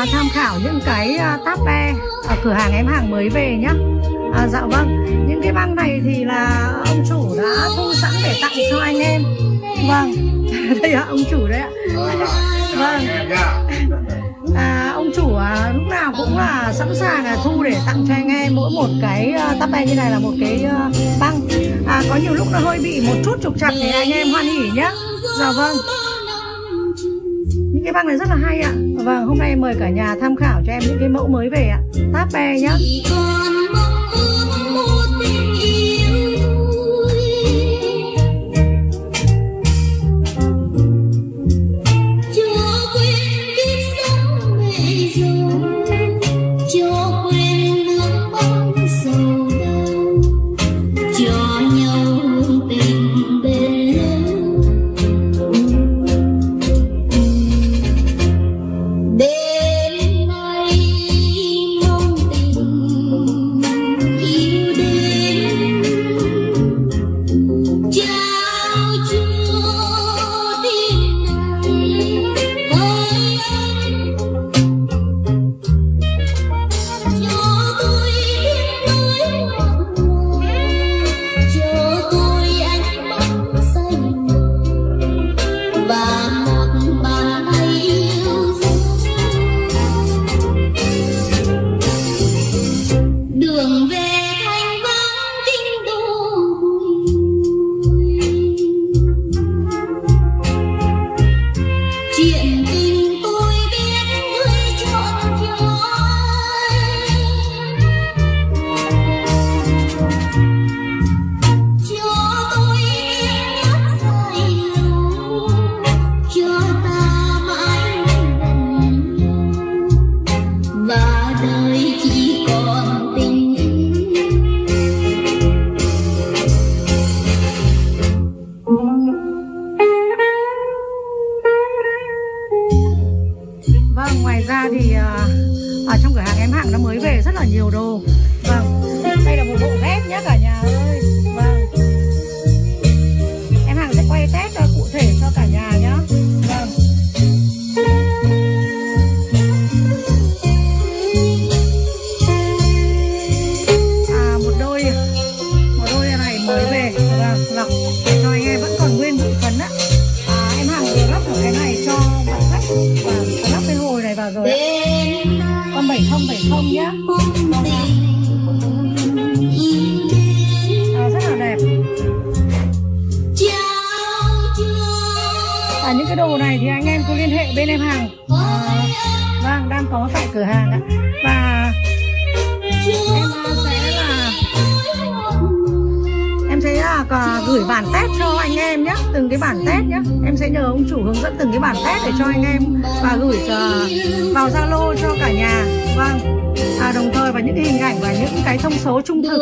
tham khảo những cái táp be ở cửa hàng Em Hàng mới về nhá. Dạ vâng, những cái băng này thì là ông chủ đã thu sẵn để tặng cho anh em. Vâng, đây ạ, ông chủ đấy ạ. Vâng, ông chủ lúc nào cũng là sẵn sàng thu để tặng cho anh em. Mỗi một cái táp be như này là một cái băng. Có nhiều lúc nó hơi bị một chút trục trặc thì anh em hoan hỉ nhá. Dạ vâng, những cái băng này rất là hay ạ. Vâng, hôm nay em mời cả nhà tham khảo cho em những cái mẫu mới về ạ. Táp be nhá. Ngoài ra thì ở trong cửa hàng Em Hàng nó mới về rất là nhiều đồ. Vâng, đây là một bộ vest nhé cả nhà ơi. Vâng, Em Hàng sẽ quay test cụ thể cho cả nhà nhé. Vâng, một đôi này mới về. Vâng, lọc để cho anh em vẫn còn nguyên bụi phấn á. Em Hàng vừa lắp ở cái này cho bạn khách và lắp cái hồi này vào rồi. Con 7070 nhá. Rất là đẹp. Những cái đồ này thì anh em cứ liên hệ bên Em Hàng. Vâng, đang có tại cửa hàng ạ. Và em sẽ gửi bản test cho anh em nhé. Từng cái bản test nhé. Em sẽ nhờ ông chủ hướng dẫn từng cái bản test để cho anh em và gửi vào Zalo cho cả nhà. Vâng, đồng thời và những cái hình ảnh và những cái thông số trung thực.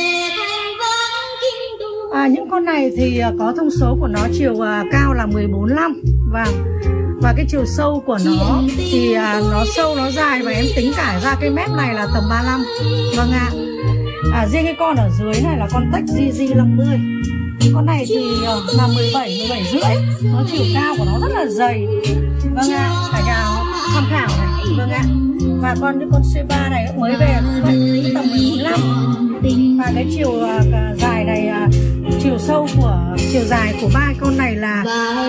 Những con này thì có thông số của nó chiều cao là 14,5. Vâng, và cái chiều sâu của nó thì nó sâu nó dài và em tính cả ra cái mép này là tầm 35. Vâng ạ. Riêng cái con ở dưới này là con Tech GG50. Con này thì là 17 rưỡi. Nó chiều cao của nó rất là dày. Vâng ạ, cả nhà tham khảo này. Vâng ạ. Và những con C3 này cũng mới về tầm 14,5. Và cái chiều dài này, chiều dài của ba con này là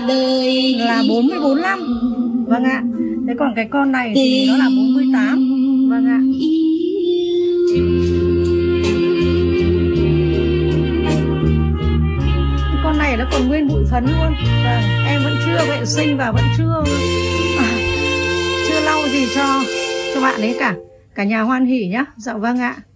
40,45. Vâng ạ. Thế còn cái con này thì nó là 48. Vâng ạ. Con này nó còn nguyên bụi phấn luôn. Vâng, em vẫn chưa vệ sinh và vẫn chưa lau gì cho bạn ấy cả. Cả nhà hoan hỉ nhá. Dạ vâng ạ.